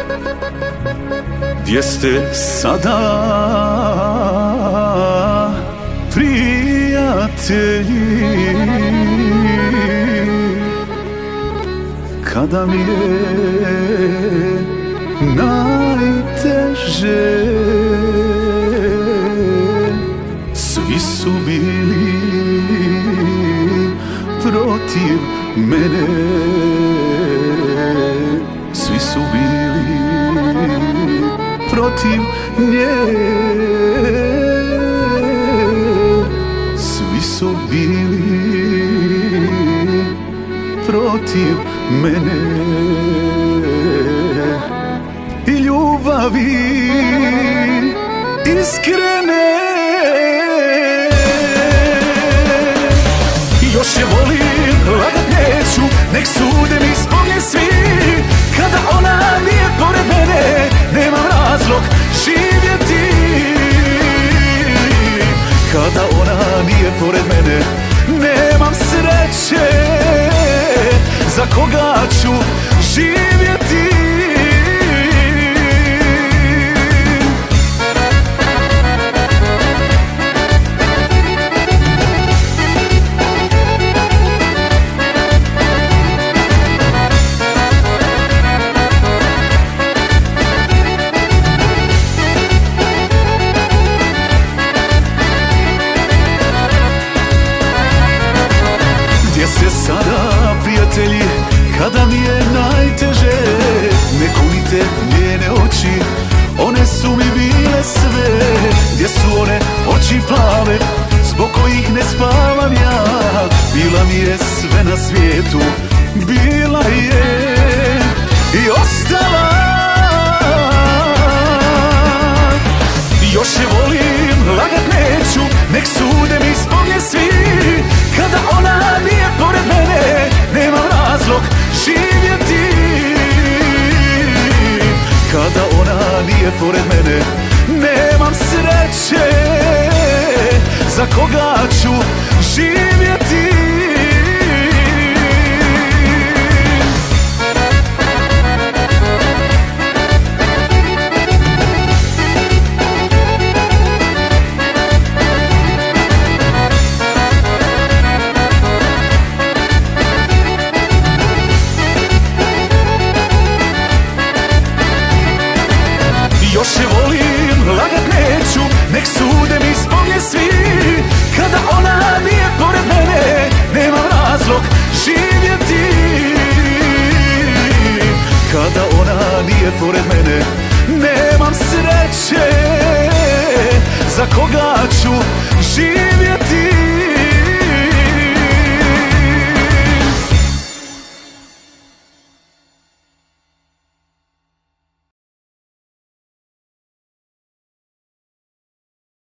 Gdje ste sada, prijatelji, kada mi je najteže? Svi su bili protiv mene, svi su bili protiv nje, svi su bili protiv mene. I ljubavi iskrene još je volim, lagat neću, nek sude mi zbog nje svi. Kada ona nije pored mene, nemam razlog živjeti. Kada ona nije pored mene, nemam sreće. Za koga ću živjeti? Gdje ste sada, prijatelji, kada mi je najteže? Ne kunite njene oči, one su mi bile sve. Gdje su one oči plave, zbog kojih ne spavam ja? Bila mi je sve na svijetu, bila je i ostala. Još je volim, lagat neću, nek sude mi zbog nje svi. Kada ona nije pored mene, nemam razlog živjeti. Kada ona nije pored mene, nemam sreće. Za koga ću živjeti? Još je volim, lagat neću, nek sude mi zbog nje svi. Kada ona nije pored mene, nemam razlog živjeti. Kada ona nije pored mene, nemam sreće. Za koga ću živjeti?